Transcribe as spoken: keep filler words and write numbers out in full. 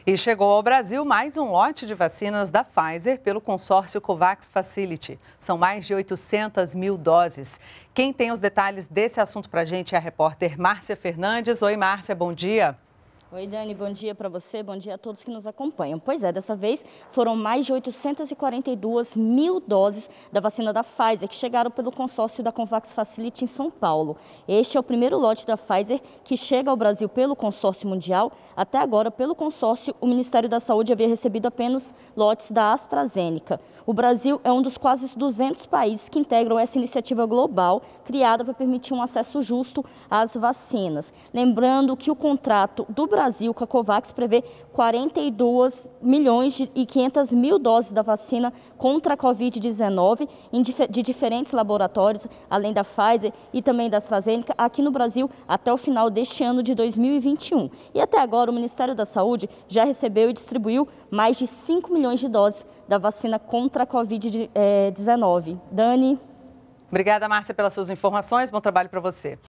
E chegou ao Brasil mais um lote de vacinas da Pfizer pelo consórcio COVAX Facility. São mais de oitocentas mil doses. Quem tem os detalhes desse assunto para a gente é a repórter Márcia Fernandes. Oi, Márcia, bom dia. Oi, Dani, bom dia para você, bom dia a todos que nos acompanham. Pois é, dessa vez foram mais de oitocentas e quarenta e duas mil doses da vacina da Pfizer que chegaram pelo consórcio da COVAX Facility em São Paulo. Este é o primeiro lote da Pfizer que chega ao Brasil pelo consórcio mundial. Até agora, pelo consórcio, o Ministério da Saúde havia recebido apenas lotes da AstraZeneca. O Brasil é um dos quase duzentos países que integram essa iniciativa global criada para permitir um acesso justo às vacinas. Lembrando que o contrato do Brasil com a COVAX prevê quarenta e dois milhões e quinhentas mil doses da vacina contra a covid dezenove de diferentes laboratórios, além da Pfizer e também da AstraZeneca, aqui no Brasil até o final deste ano de dois mil e vinte e um. E até agora o Ministério da Saúde já recebeu e distribuiu mais de cinco milhões de doses da vacina contra a covid dezenove. Dani? Obrigada, Márcia, pelas suas informações. Bom trabalho para você.